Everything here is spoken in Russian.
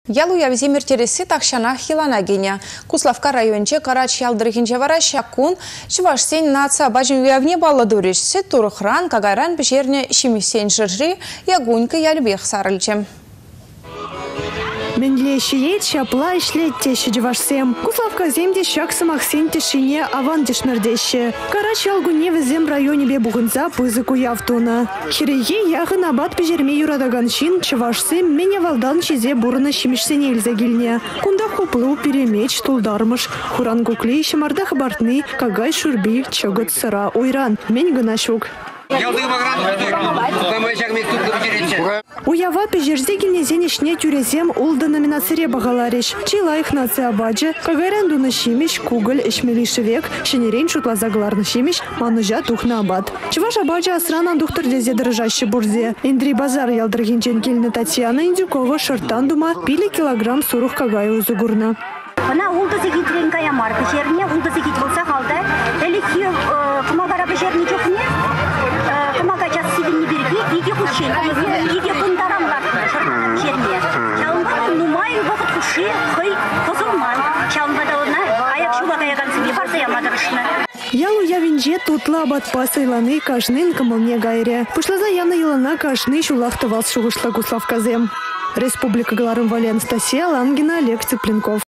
Ялуя визимир тересі тақшана хилана гене. Куславка районче карач ялдырыгинче вара шакун, Чувашсен наца бажын уявне балла дурешсе турыхран кагайран бішерне шимисен жыржи ягунька ялбех сарылчем. Менлеши ет шапла ишлетте Чувашсем. Куславка земде шак самахсен тишине аван дешмердеще. Карач ялгуне везем районе бебугынца пызыку явтуна. Хиреге яхын абат пежерме юрадаганшин Чувашсем меня валдан чизе бурына шимишсене илзагильне. Кунда хуплу перемеч тулдармыш. Хуран куклей шамардах бартны кагай шурби чогот сыра ойран. Мен гынашук. Уява пежерзе гильнезенешне тюрезем улда номинацире бағалариш. Чилайх нация баджы, кагайран дуна шимиш, куголь эшмелишевек, шенерен шутлазагларны шимиш, манужа тухна абад. Чуваш абаджы асранан духтар дезе дорожаще бурзе. Индри базар ялдыргинчен кельна Татьяна Индюкова шартан дума пили килограмм сурух кагай узугурна. Она улдасы гитрен кая марка черне, улдасы гит болса халда, элихи кумагара бешерни чокне, кумага час сиден не берги, иди кучен, иди кундарам лартна черне. Чалынга нумай вахт куши, хой козуман, чалынга да одна, аяк шуба каяган себе фарса ямадарышна. Ялу явинже тутла абат пасайланы кашнын кымылне гайре. Пушлаза яна йылына кашны шулахтывал шугышла Куславказем. Республика Галарым Вали Анастасия Лангина, Олег Цыпленков.